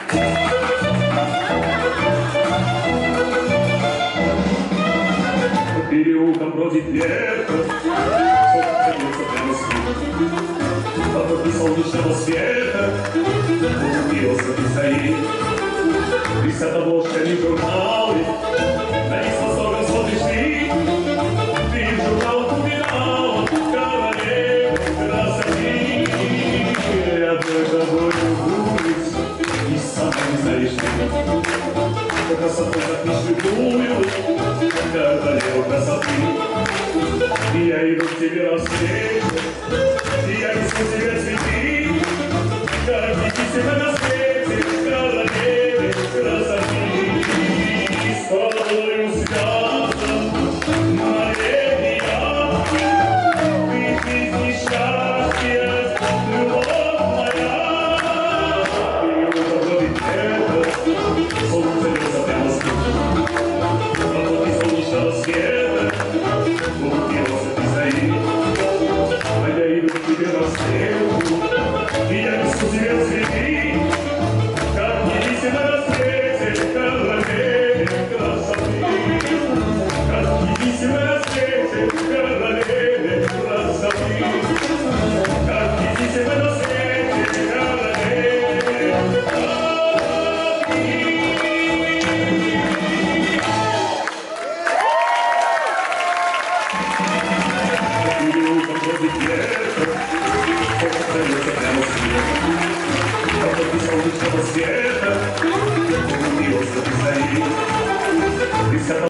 Переулком бродит ветер, солнце прямо с ним. Потоки солнечного света, высоты стоит. Висят обложками журналы, на них с восторгом смотришь ты. Ты в журналах убирала, королева красоты. Одной тобой любуюсь, и сам не знаешь ты. Красоту запишешь любую, королева красоты. И я иду к тебе навстречу, и я несу тебе цветы. Гордитесь себя на свете, королеве красоты. И с тобою связан навеки я. Ты жизнь и счастье, любовь моя. И уходит это, солнце льется прямо с ним. Потоки солнечного света, высоты стоит. А я иду к тебе навстречу, и я несу тебе цветы. Как единственное на свете, королеве красоты. Как единственное на свете, королеве красоты. Как единственное на свете, королеве красоты. Переулком бродит ветер, солнце льется прямо с ним. Потоки солнечного света, высоты стоит.